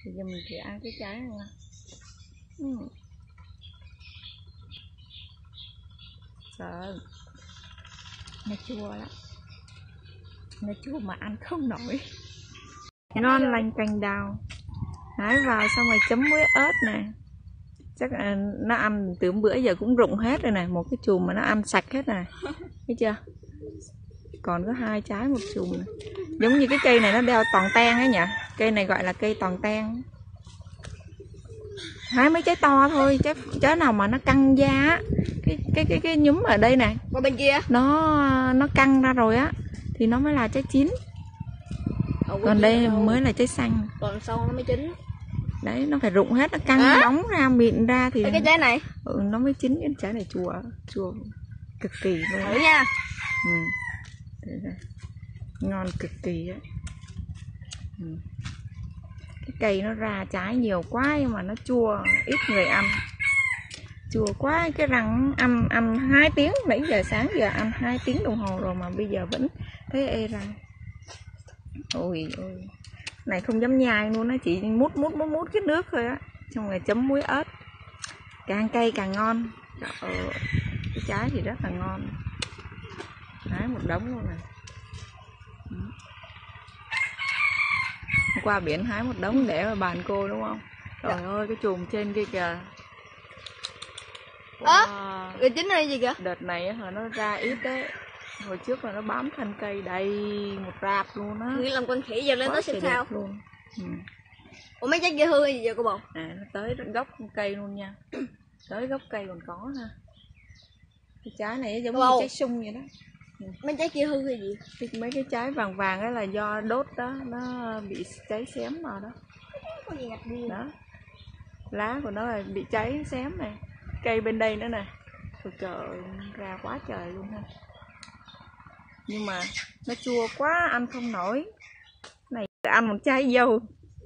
Bây giờ mình thử ăn cái trái này nè. Trời ơi, nó chua lắm. Nó chua mà ăn không nổi. Ngon lành cành đào. Hái vào xong rồi chấm muối ớt nè. Chắc là nó ăn từ bữa giờ cũng rụng hết rồi này. Một cái chùm mà nó ăn sạch hết này. Thấy chưa? Còn có 2 trái một chùm này. Giống như cái cây này nó đeo toàn ten ấy nhỉ. Cây này gọi là cây toàn ten. Hái mấy trái to thôi, trái nào mà nó căng da á, cái nhúm ở đây này, qua bên kia nó căng ra rồi á thì nó mới là trái chín. Còn đây mới là trái xanh. Còn sau nó mới chín. Đấy, nó phải rụng hết, nó căng bóng ra, mịn ra thì cái trái này nó mới chín. Cái trái này chua cực kỳ luôn. thử nha. Ngon cực kỳ á. Cái cây nó ra trái nhiều quá nhưng mà nó chua, ít người ăn. Chua quá, cái răng ăn 2 tiếng, nãy giờ sáng giờ ăn 2 tiếng đồng hồ rồi mà bây giờ vẫn thấy ê răng. Ôi ôi, này không dám nhai luôn, nó chỉ mút cái nước thôi á, xong rồi chấm muối ớt. Càng cay càng ngon. Cái trái thì rất là ngon. Hái một đống luôn này. Qua biển hái một đống để vào bàn cô đúng không? Trời ơi, cái chùm trên kia kìa. Cái chín này gì kìa? Đợt này nó ra ít đấy. Hồi trước là nó bám thân cây đầy một rạp luôn á. Nghĩ làm con khỉ giờ lên tới xem sao luôn. Ủa mấy trái kia hư gì vậy cô bầu? Nó tới gốc cây luôn nha. Tới gốc cây còn có ha. Cái trái này giống như trái sung vậy đó. Mấy trái kia hư hay gì? Thì mấy cái trái vàng vàng đó là do đốt đó, nó bị cháy xém vào đó. Có gì ngặt đi. Đó. Lá của nó là bị cháy xém này. Cây bên đây nữa nè. Ôi trời, ra quá trời luôn ha. Nhưng mà nó chua quá, ăn không nổi. Này ăn một trái dâu.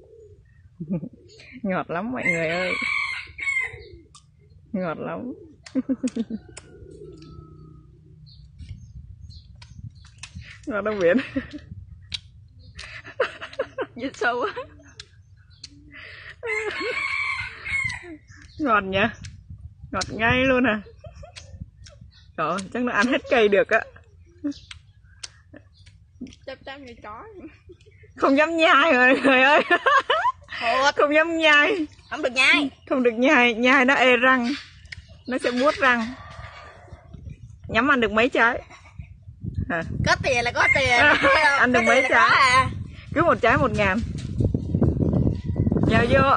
Ngọt lắm mọi người ơi. Ngọt lắm. Ngọt đâu biển. Dịch sâu quá. Ngọt nhỉ. Ngọt ngay luôn à. Trời, chắc nó ăn hết cây được á. Chắp như chó. Không dám nhai rồi người ơi. Không dám nhai. Không được nhai. Không được nhai, nhai nó ê răng. Nó sẽ buốt răng. Nhắm ăn được mấy trái? Có tiền là có tiền. Ăn được mấy trái? Cứ một trái 1.000. Nhào vô.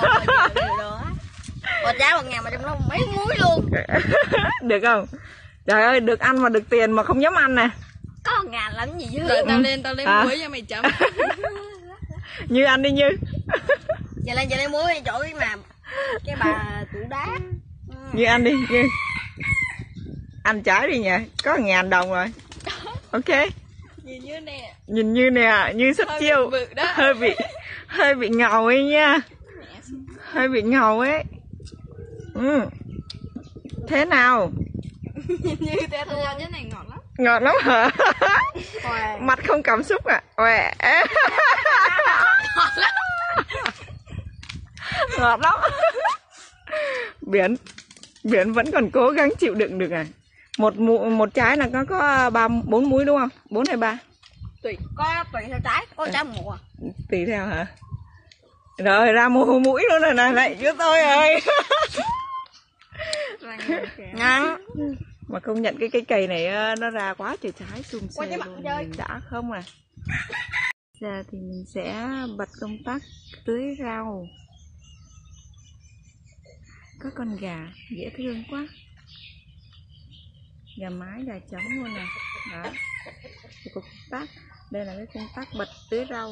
Một trái 1.000 mà trong đó mấy muối luôn. Được không? Trời ơi, được ăn mà được tiền mà không dám ăn nè. Có 1.000 lắm gì chứ. Tao lên muối cho mày chấm. Như ăn đi Như. Giờ lên muối chỗ cái bà tủ đá. Như ăn đi Như. Ăn trái đi nha, có 1.000 đồng rồi. Ok. Nhìn như nè. Nhìn Như nè, Như sắp chiêu. Hơi bị ngầu ấy nha. Hơi bị ngầu ấy. Thế nào? Như thế thôi, cái này ngọt lắm. Ngọt lắm hả? Mặt không cảm xúc à? Ngọt lắm. Biển vẫn còn cố gắng chịu đựng được à? Một trái là có 4 múi đúng không? 4 hay 3? Tùy theo trái, có trái mùa. Tùy theo hả? Rồi ra mùa mũi luôn rồi này, lại cho tôi ơi. Ngon. Mà công nhận cái cây này nó ra quá trời trái sum xê luôn. Mình đã không à. Giờ thì mình sẽ bật công tắc tưới rau. Có con gà dễ thương quá. Gà mái, gà trống luôn nè. Đó. Công tắc. Đây là cái công tắc bật tưới rau.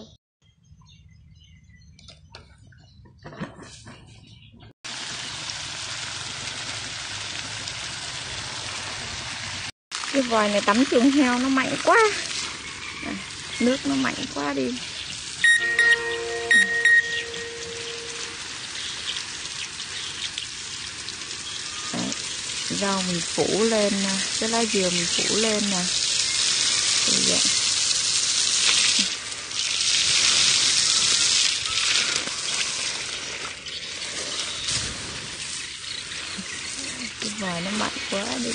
Cái vòi này tắm chuồng heo nó mạnh quá. Nước nó mạnh quá đi. Đấy, rau mình phủ lên nè, cái lá dừa mình phủ lên nè. ngoài nó mặn quá đi,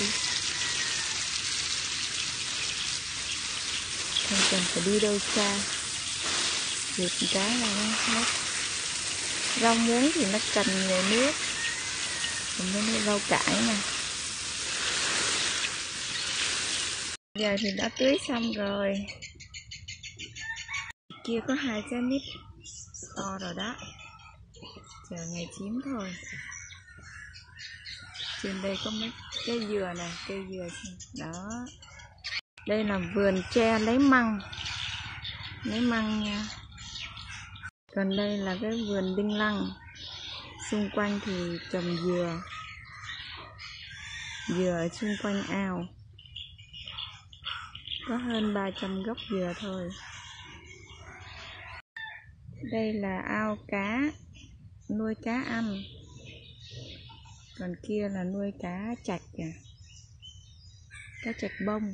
không cần phải đi đâu xa, việc cái là nó hết. Rau muống thì nó cần nhiều nước, còn với rau cải nè. Giờ thì đã tưới xong rồi, kia có 2 trái mít to rồi đó, chờ ngày chín thôi. Trên đây có mấy cây dừa này, cây dừa đó. Đây là vườn tre lấy măng nha. Còn đây là cái vườn đinh lăng, xung quanh thì trồng dừa ở xung quanh ao, có hơn 300 gốc dừa thôi. Đây là ao cá, nuôi cá ăn, còn kia là nuôi cá trạch cá trạch bông.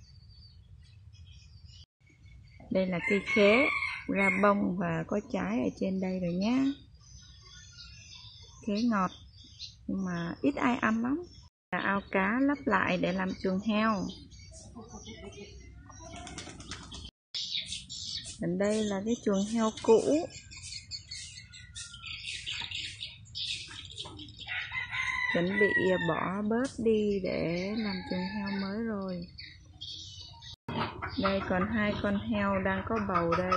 Đây là cây khế ra bông và có trái ở trên đây rồi nhá. Khế ngọt nhưng mà ít ai ăn lắm. Là ao cá lắp lại để làm chuồng heo. Còn đây là cái chuồng heo cũ, chuẩn bị bỏ bớt đi để làm chuồng heo mới rồi. Đây còn 2 con heo đang có bầu đây.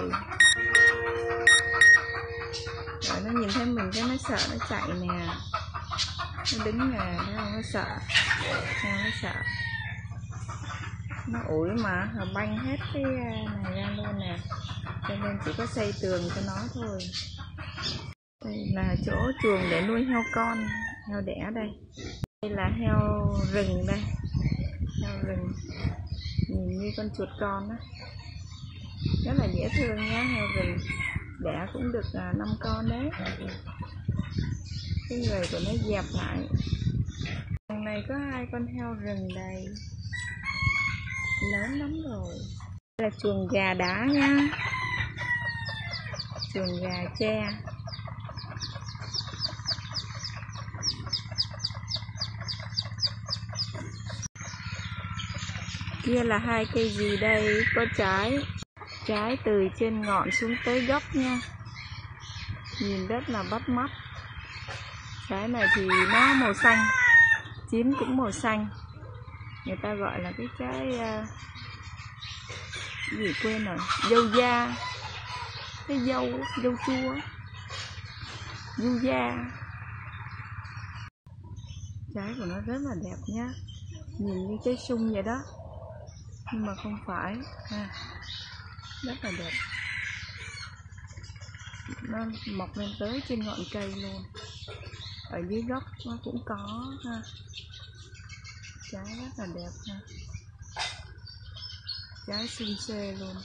Rồi nó nhìn thấy mình cái nó sợ, nó chạy nè, nó đứng nè, thấy không? Nó sợ, heo nó sợ, nó ủi mà banh hết cái này ra luôn nè, cho nên chỉ có xây tường cho nó thôi. Đây là chỗ chuồng để nuôi heo con, heo đẻ đây. Đây là heo rừng đây, heo rừng nhìn như con chuột con đó, rất là dễ thương nhá. Heo rừng đẻ cũng được 5 con đấy. Cái người của nó dẹp lại. Đằng này có 2 con heo rừng đây, lớn lắm rồi. Đây là chuồng gà đá nha, chuồng gà tre. Kia là 2 cây gì đây, có trái từ trên ngọn xuống tới gốc nha, nhìn rất là bắt mắt. Trái này thì nó màu xanh, chín cũng màu xanh, người ta gọi là cái trái gì quên rồi, dâu da, cái dâu chua, dâu da. Trái của nó rất là đẹp nhá, nhìn như trái sung vậy đó, nhưng mà không phải ha, rất là đẹp. Nó mọc lên tới trên ngọn cây luôn, ở dưới gốc nó cũng có ha. Trái rất là đẹp ha, trái xinh xê luôn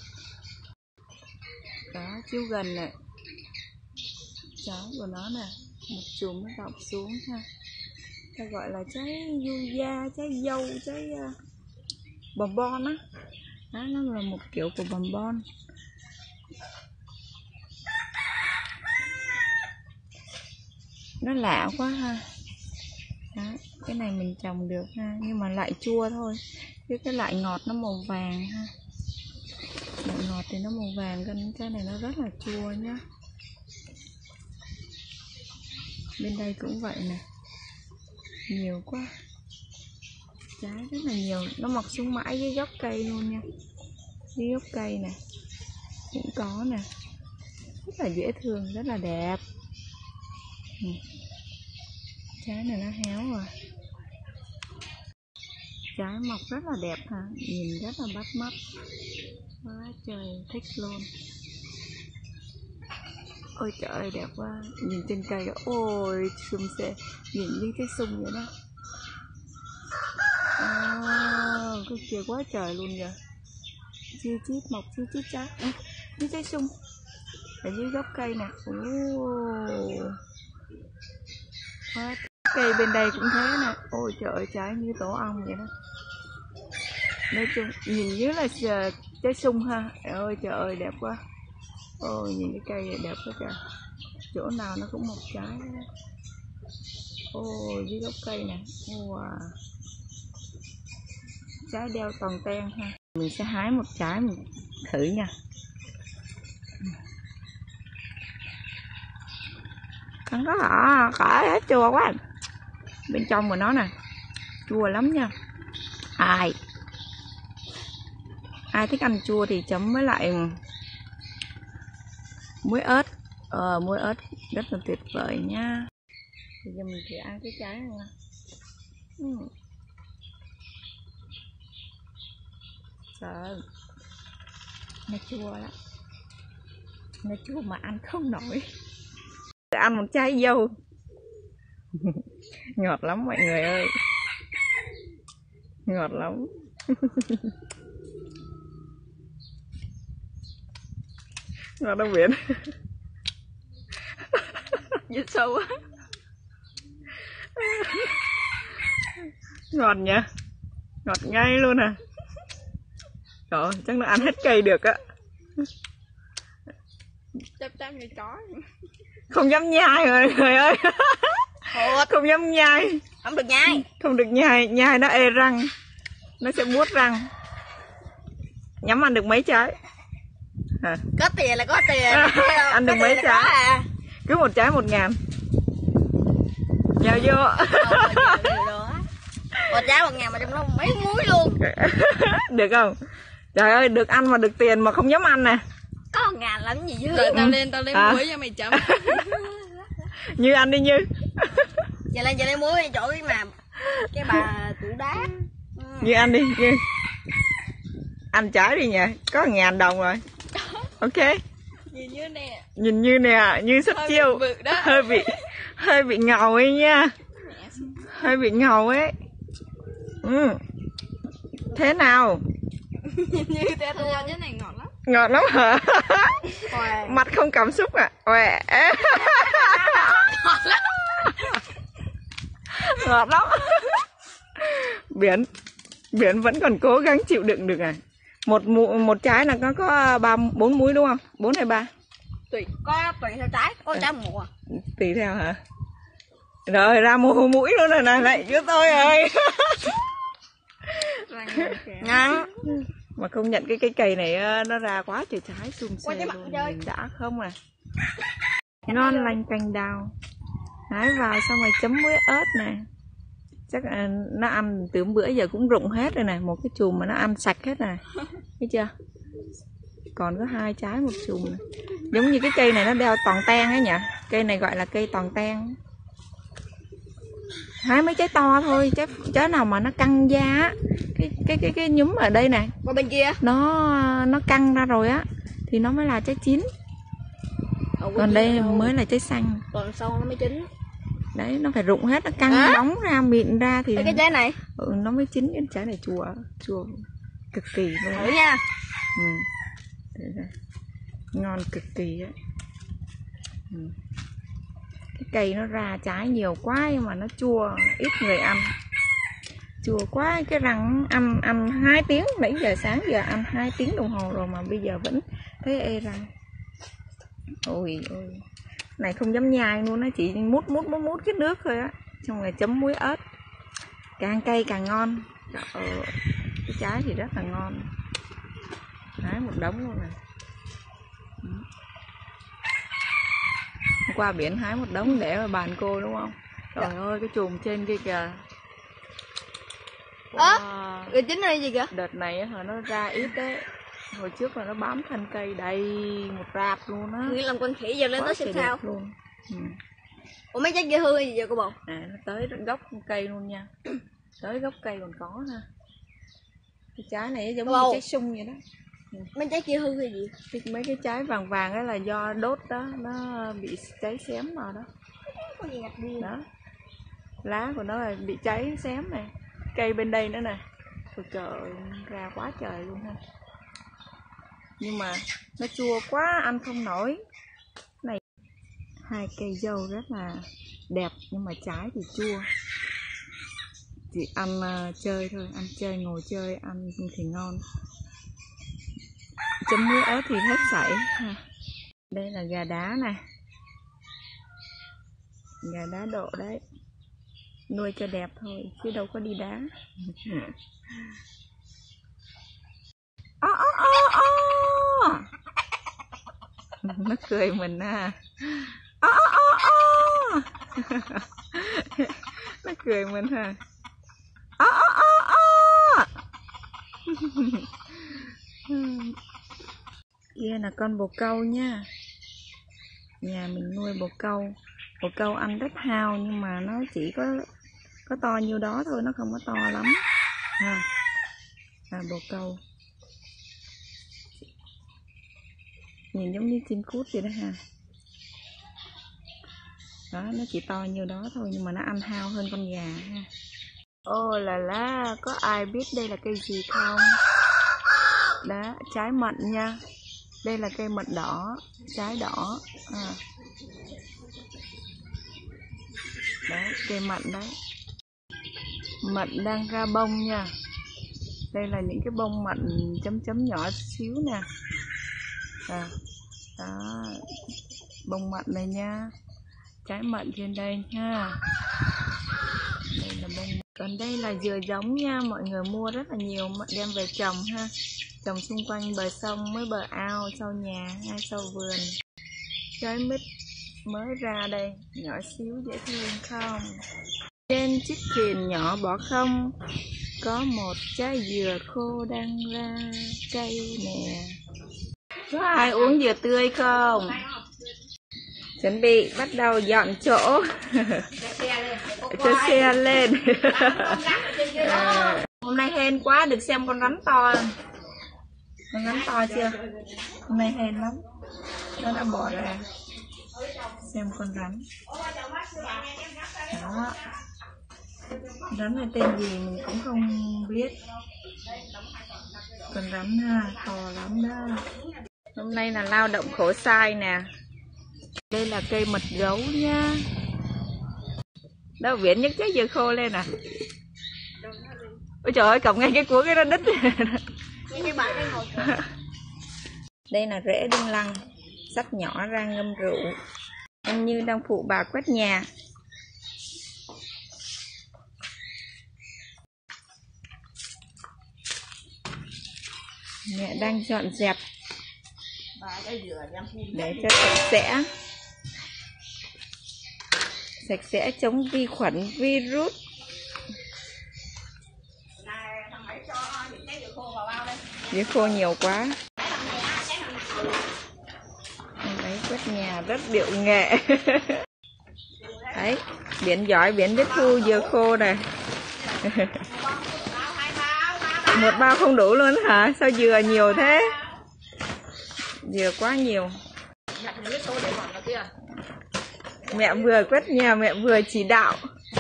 đó. Chiếu gần này, trái của nó nè, một chùm nó đọng xuống ha, ta gọi là trái du da, trái dâu, trái bòn bon á. Đó, nó là một kiểu của bòn bon. Nó lạ quá ha. Đó, cái này mình trồng được ha, nhưng mà lại chua thôi, chứ cái loại ngọt nó màu vàng ha. Loại ngọt thì nó màu vàng, còn cái này nó rất là chua nhá. Bên đây cũng vậy nè, nhiều quá, trái rất là nhiều, nó mọc xuống mãi dưới gốc cây luôn nha. Dưới gốc cây nè cũng có nè, rất là dễ thương, rất là đẹp. Trái này nó héo rồi, trái mọc rất là đẹp ha, nhìn rất là bắt mắt quá trời, thích luôn. Ôi trời ơi đẹp quá, nhìn trên cây đó, ôi sum xê, nhìn như cái sung vậy đó. Cái kia quá trời luôn kìa, chi chít mọc chi chít trái, như trái sung ở dưới gốc cây nè. Cây bên đây cũng thế nè, ôi trời ơi trái như tổ ong vậy đó. Nói chung nhìn dưới là trái sung ha, ôi trời ơi đẹp quá. Ôi nhìn cái cây này đẹp quá trời, chỗ nào nó cũng một trái đó. Ôi dưới gốc cây nè. Wow. Trái đeo toàn ten ha. Mình sẽ hái một trái mình thử nha. Không có cỏ hết chua quá. Bên trong của nó nè chua lắm nha. Ai thích ăn chua thì chấm với lại muối ớt. Muối ớt rất là tuyệt vời nha. Bây giờ mình thử ăn cái trái này nha. Trời ơi, nó chua lắm. Nó chua mà ăn không nổi. Ăn một trái dâu. Ngọt lắm mọi người ơi. Ngọt lắm. Ngọt đâu biển. Dưới sâu quá. Ngọt nha. Ngọt ngay luôn à. Trời ơi, chắc nó ăn hết cây được á. Chắp như chó. Không dám nhai rồi người ơi. Không dám nhai. Không được nhai. Không được nhai. Nhai nó ê răng. Nó sẽ buốt răng. Nhắm ăn được mấy trái à? Có tiền là có tiền. Ăn được mấy trái à? Cứ một trái 1.000. Nhào vô. Một trái 1.000 mà trong đó mấy muối luôn. Được không? Trời ơi, được ăn mà được tiền mà không dám ăn nè. Có 1.000 lắm gì chứ. Rồi tao lên muối cho mày chấm. Như ăn đi Như. Giờ lên muối chỗ mà cái bà tủ đá. Như ăn đi Như. Ăn trái đi nha, có 1.000 đồng rồi. Ok. Nhìn như nè. Nhìn Như nè, Như xuất chiêu. Hơi bị ngầu ấy nha. Hơi bị ngầu ấy. Thế nào? Như thế thôi, cái này ngọt lắm. Ngọt lắm hả? Mặt không cảm xúc à? Ngọt lắm. Biển vẫn còn cố gắng chịu đựng được à? Một trái là có 4 múi đúng không? 4 hay 3? Tùy theo trái, có trái mùa. Tùy theo hả? Rồi ra mùa mũi luôn rồi này, lại cho tôi ơi. Ngon. Mà công nhận cái cây này nó ra quá trời trái xum xê luôn. Nhìn đã không à. Ngon lành cành đào. Hái vào xong rồi chấm muối ớt nè. Chắc là nó ăn từ bữa giờ cũng rụng hết rồi này. Một cái chùm mà nó ăn sạch hết này. Thấy chưa? Còn có 2 trái một chùm này. Giống như cái cây này nó đeo toàn ten ấy nhỉ. Cây này gọi là cây toàn ten. Hái mấy trái to thôi, trái nào mà nó căng da á, cái nhúm ở đây này, qua bên kia nó căng ra rồi á thì nó mới là trái chín. Còn đây mới là trái xanh. Còn sau nó mới chín. Đấy, nó phải rụng hết, nó căng bóng ra, mịn ra thì cái trái này nó mới chín. Cái trái này chua cực kỳ luôn. thử nha. Ngon cực kỳ á. Cái cây nó ra trái nhiều quá nhưng mà nó chua, ít người ăn. Chua quá, cái răng ăn 2 tiếng, nãy giờ sáng giờ ăn 2 tiếng đồng hồ rồi mà bây giờ vẫn thấy ê răng. Ôi này không dám nhai luôn á, chỉ mút cái nước thôi á, xong rồi chấm muối ớt. Càng cay càng ngon. Cái trái thì rất là ngon. Hái một đống luôn này. Qua biển hái một đống để vào bàn cô đúng không? Trời ơi, cái chùm trên kia kìa. Cái chín này gì kìa? Đợt này hả, nó ra ít đấy. Hồi trước là nó bám thân cây đầy một rạp luôn á. Nghĩ làm con khỉ giờ lên tới xem sao luôn. Ủa mấy trái kia hư gì vậy cô bầu? Nó tới gốc cây luôn nha. Tới gốc cây còn có ha. Cái trái này giống như trái sung vậy đó. Mấy trái kia hư hay gì? Mấy cái trái vàng vàng đó là do đốt đó, nó bị cháy xém vào đó. Có gì ngặt đi. Đó. Lá của nó là bị cháy xém này. Cây bên đây nữa nè. Ôi trời, ra quá trời luôn ha. Nhưng mà nó chua quá, ăn không nổi. Này, 2 cây dâu rất là đẹp nhưng mà trái thì chua. Chỉ ăn chơi thôi, ăn chơi, ngồi chơi, ăn thì ngon. Chấm muối ớt thì hết sảy. Đây là gà đá này. Gà đá độ đấy. nuôi cho đẹp thôi chứ đâu có đi đá. Nó cười mình à. Nó cười mình ha. Kia là con bồ câu nha. Nhà mình nuôi bồ câu. Bồ câu ăn rất hao nhưng mà nó chỉ có to nhiêu đó thôi, nó không có to lắm ha. Bồ câu nhìn giống như chim cút vậy đó ha. Đó, nó chỉ to nhiêu đó thôi nhưng mà nó ăn hao hơn con gà ha. Ô là có ai biết đây là cây gì không? Đó, trái mận nha. Đây là cây mận đỏ, trái đỏ. Đấy, cây mận đấy. Mận đang ra bông nha. Đây là những cái bông mận chấm chấm nhỏ xíu nè. Đó, bông mận này nha. Trái mận trên đây nha. Đây là bông. Còn đây là dừa giống nha. Mọi người mua rất là nhiều đem về trồng ha. Trồng xung quanh bờ sông, mới bờ ao, sau nhà hay sau vườn. Trái mít mới ra đây, nhỏ xíu dễ thương không? Trên chiếc thuyền nhỏ bỏ không, có một trái dừa khô đang ra cây nè. Có ai uống dừa tươi không? Chuẩn bị bắt đầu dọn chỗ. Cho xe lên. Hôm nay hên quá được xem con rắn to. Con rắn to chưa? Hôm nay hên lắm. Nó đã bỏ ra. Xem con rắn. Đó. Rắn này tên gì mình cũng không biết. Con rắn ha, to lắm đó. Hôm nay là lao động khổ sai nè. Đây là cây mật gấu nha. Đâu Viễn nhấc trái dừa khô lên nè. Ôi trời ơi, cầm ngay cái cuốn cái nó đít. Đây là rễ đinh lăng, sắc nhỏ ra ngâm rượu. Anh Như đang phụ bà quét nhà. Mẹ đang dọn dẹp để cho sạch sẽ. Sạch sẽ chống vi khuẩn, virus. Dứa khô nhiều quá. Đấy, quét nhà rất điệu nghệ. Đấy, Biển giỏi, Biển biết thu dừa khô này. Một bao không đủ luôn hả? Sao dừa nhiều thế? Dừa quá nhiều. Mẹ vừa quét nhà, mẹ vừa chỉ đạo.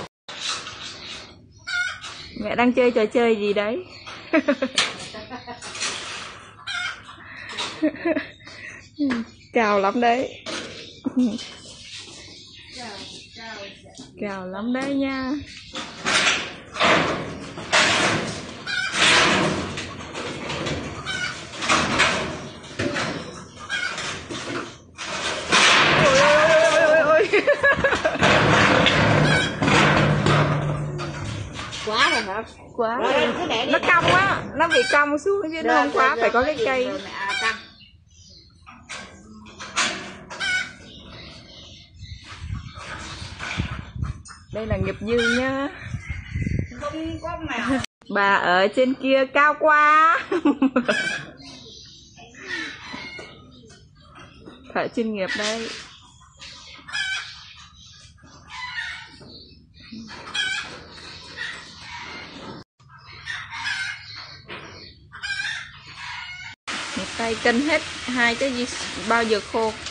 Mẹ đang chơi trò chơi gì đấy? Cào lắm đấy. Cào lắm đấy nha. Quá rồi hả? Quá rồi. Nó cong á, nó bị cong xuống chứ nó không quá, phải có cái cây. Đây là nghiệp dư nhá. Không có mèo. Bà ở trên kia cao quá. Thợ chuyên nghiệp đây. Một tay cân hết 2 cái bao dừa khô.